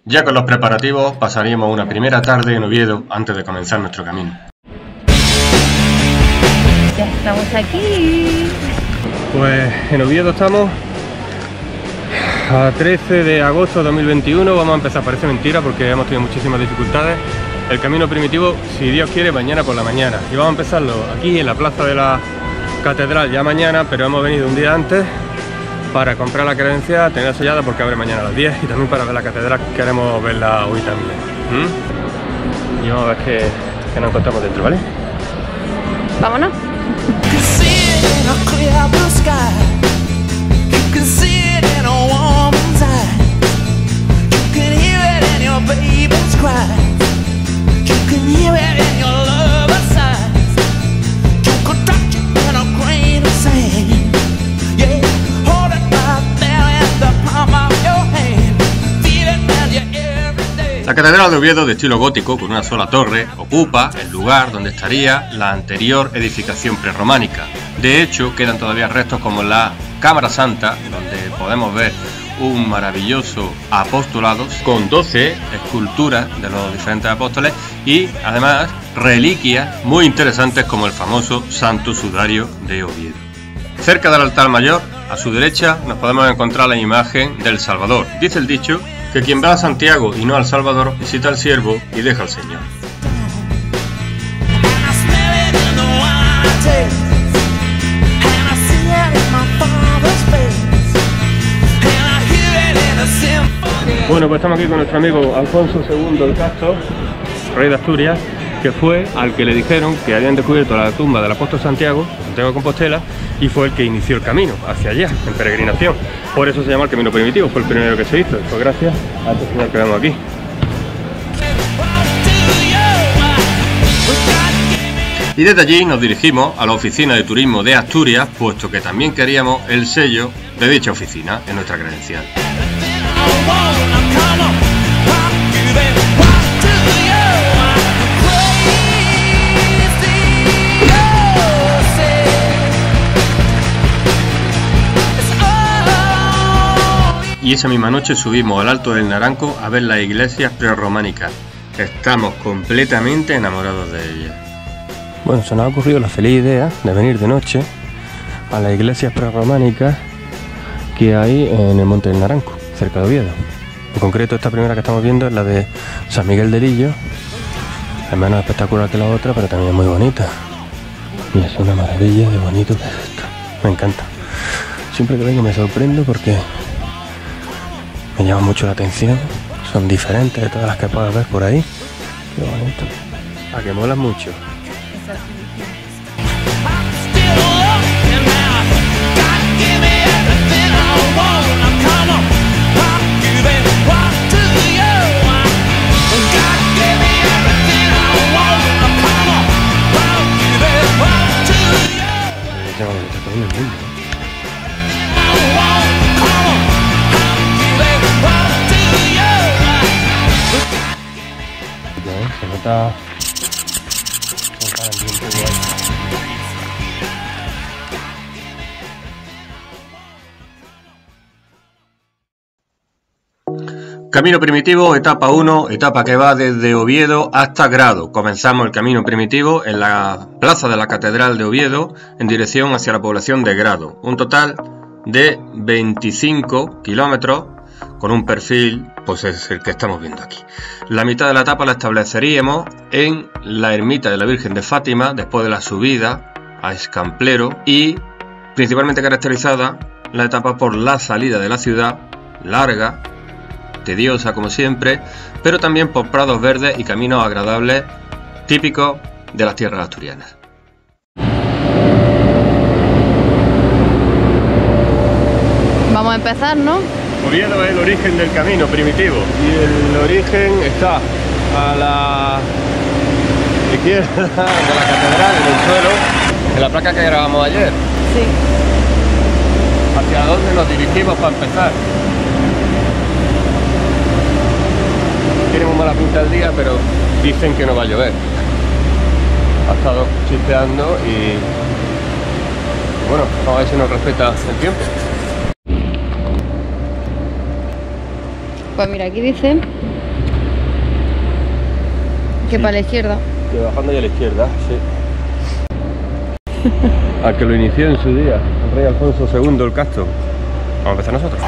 Ya con los preparativos pasaríamos una primera tarde en Oviedo antes de comenzar nuestro camino. Ya estamos aquí. Pues en Oviedo estamos a 13 de agosto de 2021. Vamos a empezar, parece mentira porque hemos tenido muchísimas dificultades. El camino primitivo, si Dios quiere, mañana por la mañana. Y vamos a empezarlo aquí en la plaza de la catedral ya mañana, pero hemos venido un día antes para comprar la credencial, tenerla sellada porque abre mañana a las 10 y también para ver la catedral, queremos verla hoy también. Y vamos a ver qué nos encontramos dentro, ¿vale? Vámonos. La catedral de Oviedo, de estilo gótico, con una sola torre, ocupa el lugar donde estaría la anterior edificación prerrománica. De hecho, quedan todavía restos como la Cámara Santa, donde podemos ver un maravilloso apostolado con 12 esculturas de los diferentes apóstoles y además reliquias muy interesantes como el famoso Santo Sudario de Oviedo. Cerca del altar mayor, a su derecha, nos podemos encontrar la imagen del Salvador. Dice el dicho que quien va a Santiago y no al Salvador, visita al siervo y deja al Señor. Bueno, pues estamos aquí con nuestro amigo Alfonso II del Castro, rey de Asturias, que fue al que le dijeron que habían descubierto la tumba del apóstol Santiago, Santiago de Compostela, y fue el que inició el camino hacia allá, en peregrinación. Por eso se llama el camino primitivo, fue el primero que se hizo, y fue gracias a este señor que vemos aquí. Y desde allí nos dirigimos a la oficina de turismo de Asturias, puesto que también queríamos el sello de dicha oficina en nuestra credencial. Y esa misma noche subimos al Alto del Naranco a ver las iglesias prerrománicas. Estamos completamente enamorados de ellas. Bueno, se nos ha ocurrido la feliz idea de venir de noche a las iglesias prerrománicas que hay en el Monte del Naranco, cerca de Oviedo. En concreto, esta primera que estamos viendo es la de San Miguel de Lillo. Es menos espectacular que la otra, pero también es muy bonita. Y es una maravilla de bonito que es esto. Me encanta. Siempre que vengo me sorprendo porque me llama mucho la atención, son diferentes de todas las que puedas ver por ahí. Qué bonito. A que molan mucho. Se nota el viento guay. Camino primitivo, etapa 1, etapa que va desde Oviedo hasta Grado. Comenzamos el camino primitivo en la plaza de la Catedral de Oviedo en dirección hacia la población de Grado. Un total de 25 kilómetros con un perfil, pues es el que estamos viendo aquí. La mitad de la etapa la estableceríamos en la ermita de la Virgen de Fátima después de la subida a Escamplero y principalmente caracterizada la etapa por la salida de la ciudad, larga, tediosa como siempre, pero también por prados verdes y caminos agradables típicos de las tierras asturianas. Vamos a empezar, ¿no? Oviedo es el origen del camino primitivo y el origen está a la izquierda de la catedral, en el suelo, en la placa que grabamos ayer. Sí. ¿Hacia dónde nos dirigimos para empezar? Tiene muy mala pinta el día, pero dicen que no va a llover. Ha estado chispeando y bueno, vamos a ver si nos respeta el tiempo. Pues mira, aquí dice Que Sí. para la izquierda. Que bajando ya a la izquierda, sí. Al que lo inició en su día, el rey Alfonso II el Casto. Vamos a empezar nosotros.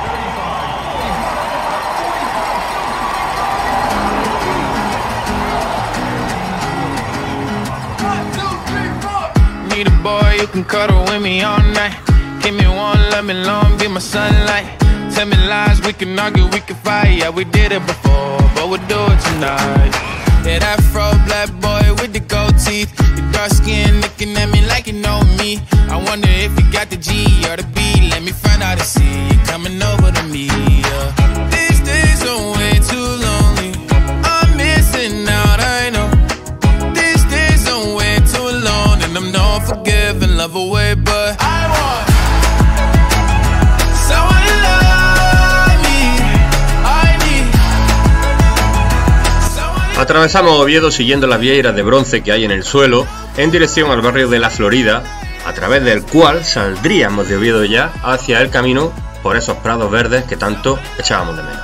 Need a boy you can cuddle with me all night. Give me one, let me long, be my sunlight. Tell me lies, we can argue, we can fight. Yeah, we did it before, but we'll do it tonight. Yeah, that fro black boy with the gold teeth. Your dark skin looking at me like you know me. I wonder if you got the G or the B. Let me find out and see you coming over to me. Yeah. These days are way too lonely. I'm missing out, I know. These days are way too alone, and I'm not forgiving, love away, but I want someone to love me. I need someone to... Atravesamos Oviedo siguiendo las vieiras de bronce que hay en el suelo en dirección al barrio de La Florida, a través del cual saldríamos de Oviedo ya hacia el camino por esos prados verdes que tanto echábamos de menos.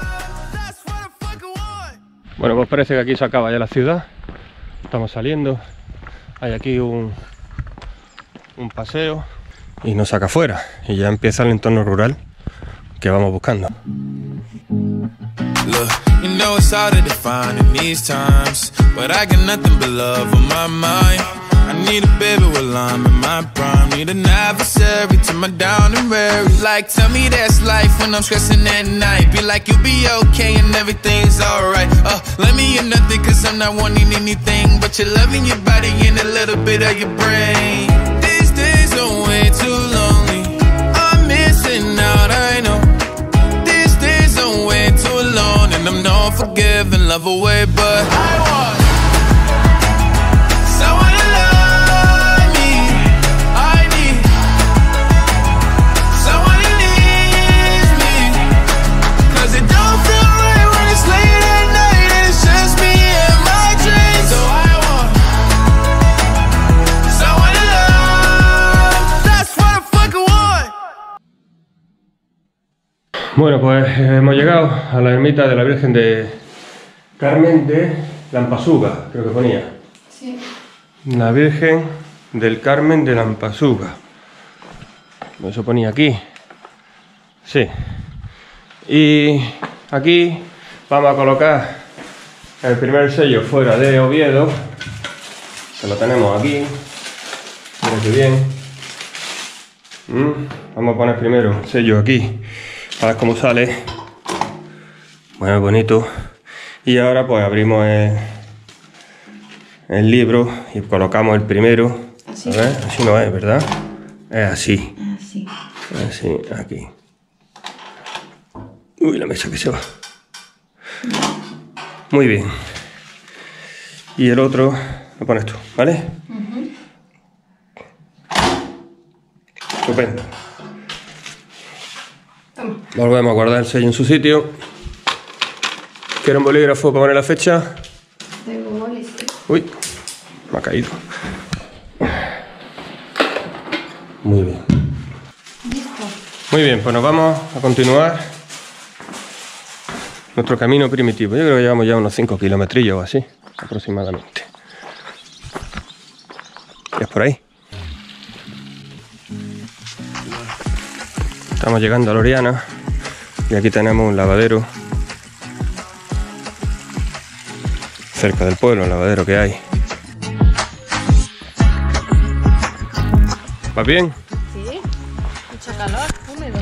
Bueno, pues parece que aquí se acaba ya la ciudad. Estamos saliendo. Hay aquí un paseo y nos saca afuera. Y ya empieza el entorno rural que vamos buscando. Look, you know it's hard to define in these times, but I got nothing but love on my mind. I need a baby while I'm in my prime. Need an adversary to my down and weary. Like, tell me that's life when I'm stressing at night. Be like, you'll be okay and everything's alright. Let me in nothing cause I'm not wanting anything but your love in your body and a little bit of your brain. These days are way too lonely. I'm missing out, I know. These days are way too alone, and I'm not forgiving, love away, but I want someone to love me. I need someone who needs me, cause it don't feel right when it's late at night and it's just me and my dreams. So I want someone to love. That's what I fucking want. Bueno, pues hemos llegado a la ermita de la Virgen de Carmen de Lampasuga, creo que ponía. Sí. La Virgen del Carmen de Lampasuga. Eso ponía aquí. Sí. Y aquí vamos a colocar el primer sello fuera de Oviedo. Que lo tenemos aquí. Mira qué bien. Vamos a poner primero el sello aquí. A ver cómo sale. Bueno, bonito. Y ahora pues abrimos el libro y colocamos el primero. Así. A ver, así no es, ¿verdad? Es así. Así. Así, aquí. Uy, la mesa que se va. Muy bien. Y el otro lo pones tú, ¿vale? Estupendo. Toma. Volvemos a guardar el sello en su sitio. ¿Quiere un bolígrafo para poner la fecha? Tengo bolis. Uy, me ha caído. Muy bien. Listo. Muy bien, pues nos vamos a continuar nuestro camino primitivo. Yo creo que llevamos ya unos 5 kilometrillos o así, aproximadamente. ¿Es por ahí? Estamos llegando a Loriana y aquí tenemos un lavadero cerca del pueblo, el lavadero que hay. ¿Va bien? Sí. Mucho calor, húmedo.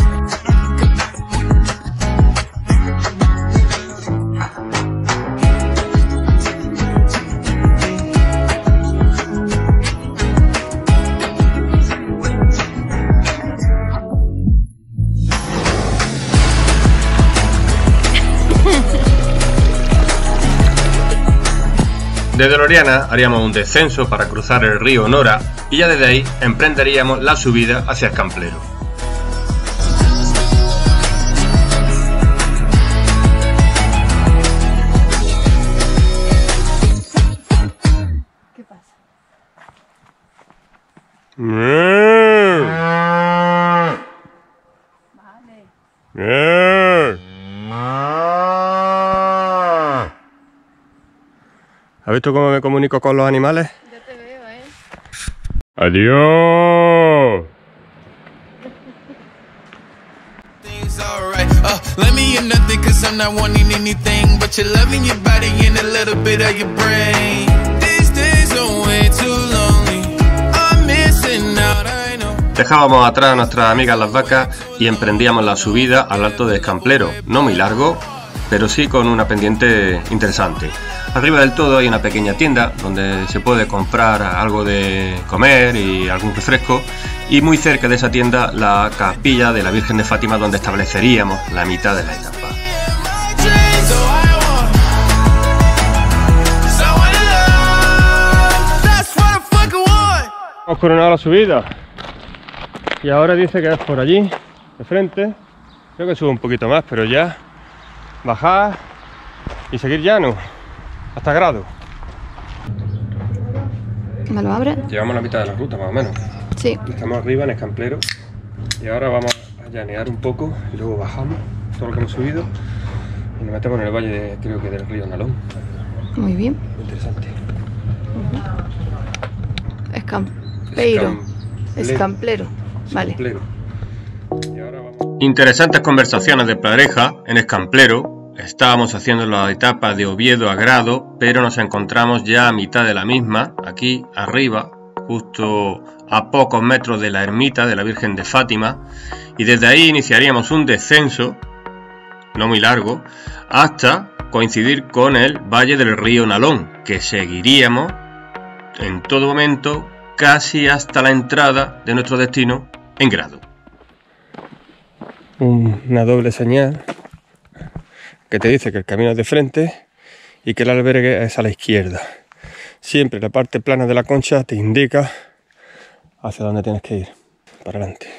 Desde Loriana haríamos un descenso para cruzar el río Nora y ya desde ahí emprenderíamos la subida hacia el Camplero. ¿Qué pasa? Vale. 嗯 visto cómo me comunico con los animales? Ya te veo, ¿eh? ¡Adiós! Things alright. Let me in nothing, cause I'm not wanting anything but you're loving your body and a little bit of your brain. These days are way too lonely. I'm missing out, I know. Dejábamos atrás a nuestras amigas las vacas y emprendíamos la subida al Alto de Escamplero, no muy largo, pero sí con una pendiente interesante. Arriba del todo hay una pequeña tienda donde se puede comprar algo de comer y algún refresco, y muy cerca de esa tienda la capilla de la Virgen de Fátima, donde estableceríamos la mitad de la etapa. Hemos coronado la subida y ahora dice que es por allí, de frente. Creo que sube un poquito más, pero ya bajar y seguir llano hasta Grado. ¿Me lo abres? Llevamos la mitad de la ruta más o menos. Sí. Estamos arriba en Escamplero y ahora vamos a llanear un poco y luego bajamos todo lo que hemos subido y nos metemos en el valle creo que del río Nalón. Muy bien. Interesante. Escamplero. Vale. Y ahora vamos. Interesantes conversaciones de pareja en Escamplero. Estábamos haciendo la etapa de Oviedo a Grado, pero nos encontramos ya a mitad de la misma, aquí arriba, justo a pocos metros de la ermita de la Virgen de Fátima, y desde ahí iniciaríamos un descenso, no muy largo, hasta coincidir con el valle del río Nalón, que seguiríamos en todo momento casi hasta la entrada de nuestro destino en Grado. Una doble señal que te dice que el camino es de frente y que el albergue es a la izquierda. Siempre la parte plana de la concha te indica hacia dónde tienes que ir, para adelante.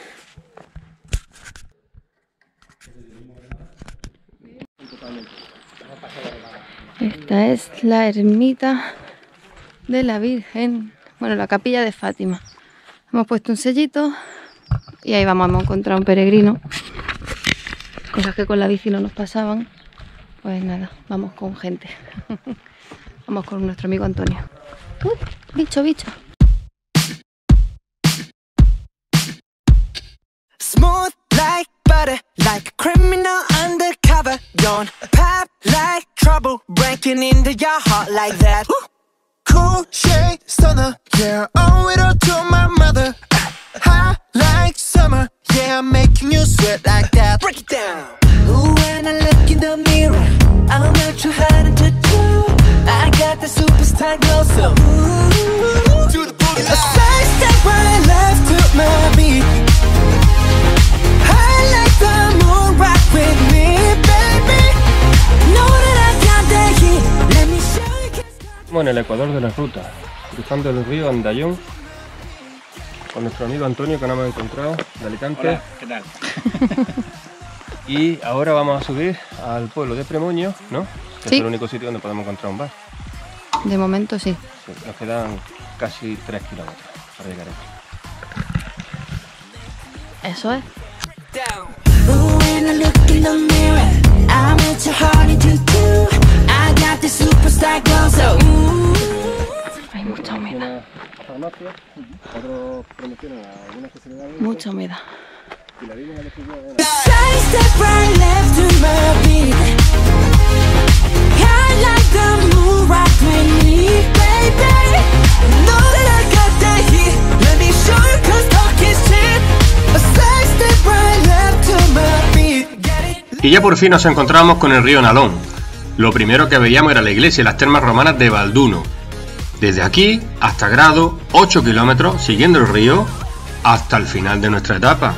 Esta es la ermita de la Virgen, bueno, la capilla de Fátima. Hemos puesto un sellito y ahí vamos a encontrar un peregrino. Cosas que con la bici no nos pasaban. Pues nada, vamos con gente. Vamos con nuestro amigo Antonio. Uy, bicho. Smooth like butter, like a criminal undercover. Don't pop like trouble, breaking into your heart like that. Cool shade stunner, yeah, owe it all to my mother. Hot like summer, yeah, I'm making you sweat like that. Break it down. Ooh, when I look in the mirror, I'm not too hard to do. I got the superstar glow, so ooh, do the boogie line. A side step right left to my beat. I like the moon rock with me, baby. Know that I got that heat. Let me show you. Estamos en el ecuador de la ruta, cruzando el río Andayón con nuestro amigo Antonio, que nos hemos encontrado de Alicante. Hola, ¿qué tal? Y ahora vamos a subir al pueblo de Premoño, ¿no? Que Sí. es el único sitio donde podemos encontrar un bar. De momento sí. Sí, nos quedan casi 3 kilómetros para llegar ahí. Eso es. Ooh, when I look in the mirror, I'm at your heart into two. I got the superstar glow, so ooh. Hay mucha humedad. Farmacia, otros promocionan algunas que se le dan. Mucha humedad. Y la línea de Side step right left to my beat. I like the moon rock with me, baby. Know that I got that heat. Let me show you 'cause talk is cheap. A side step right left to my beat. Get it? Y ya por fin nos encontramos con el río Nalón. Lo primero que veíamos era la iglesia y las termas romanas de Balduno. Desde aquí hasta Grado, 8 kilómetros, siguiendo el río hasta el final de nuestra etapa.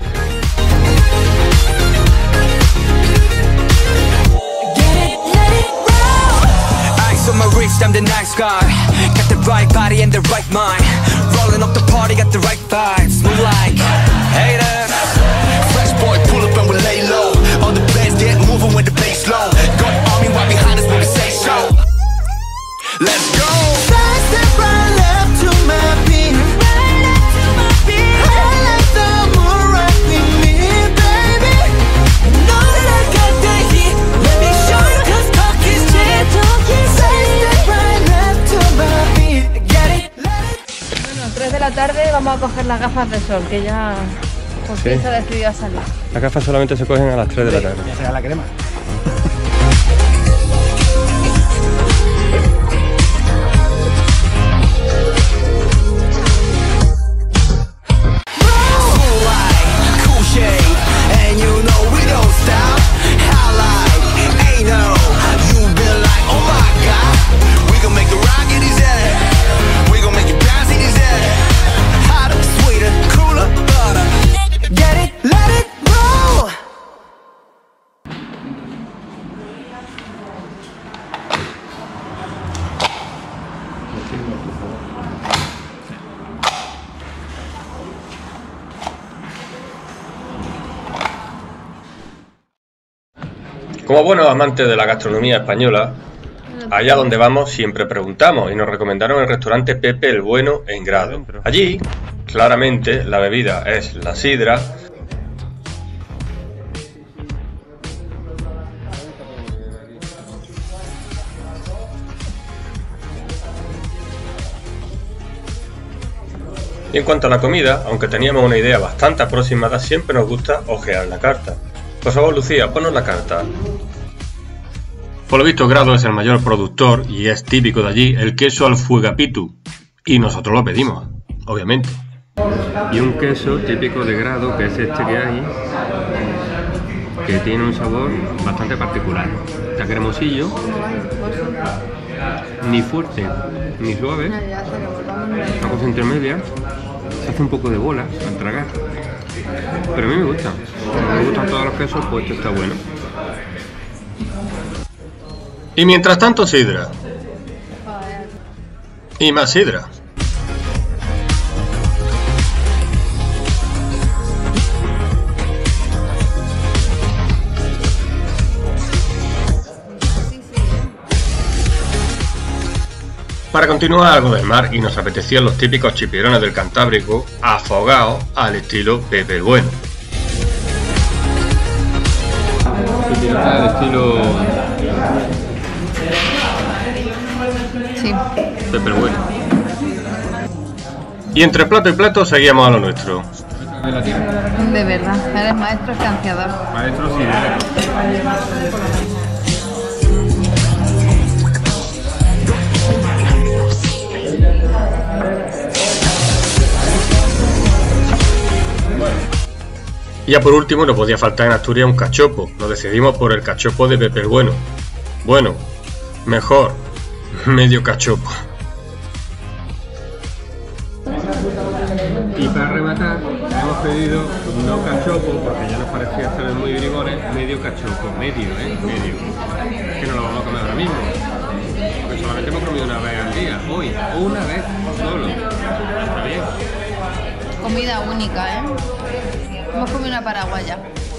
I'm the nice guy. Got the right body and the right mind. Rolling up the party, got the right vibes. Move like haters. Fresh boy, pull up and we lay low. All the players get moving with the bass low. Got the army right behind us when we say so. Let's go. Side step right left to my beat. I like the moon rock with me, baby. Know that I got that heat. Let me show you 'cause talk is cheap. Side step right left a coger las gafas de sol, que ya por fin se ha decidido a salir. Las gafas solamente se cogen a las 3 de la tarde. Ya será la crema. Como buenos amantes de la gastronomía española, allá donde vamos siempre preguntamos y nos recomendaron el restaurante Pepe el Bueno en Grado. Allí, claramente, la bebida es la sidra. Y en cuanto a la comida, aunque teníamos una idea bastante aproximada, siempre nos gusta ojear la carta. Por favor, Lucía, ponnos la carta. Por lo visto, Grado es el mayor productor y es típico de allí el queso al fuegapitu. Y nosotros lo pedimos, obviamente. Y un queso típico de Grado, que es este que hay, que tiene un sabor bastante particular. Está cremosillo, ni fuerte ni suave, una cosa intermedia, se hace un poco de bola al tragar. Pero a mí me gusta, me gustan todos los quesos, pues este está bueno. Y mientras tanto, sidra. Y más sidra. Para continuar algo del mar y nos apetecían los típicos chipirones del Cantábrico afogados al estilo Pepe el Bueno. Chipirones al estilo... Sí. Pepe el Bueno. Y entre plato y plato seguíamos a lo nuestro. De verdad, eres maestro escanciador. Maestro sidrero. Y ya por último no podía faltar en Asturias un cachopo. Nos decidimos por el cachopo de Pepe el Bueno. Bueno, mejor, medio cachopo. Y para rematar, hemos pedido no cachopo, porque ya nos parecía estar muy bribones, medio cachopo, medio, medio. Que no lo vamos a comer ahora mismo. Porque solamente hemos comido una vez al día, hoy, una vez solo. Está bien. Comida única, ¿eh? Hemos comido una paraguaya.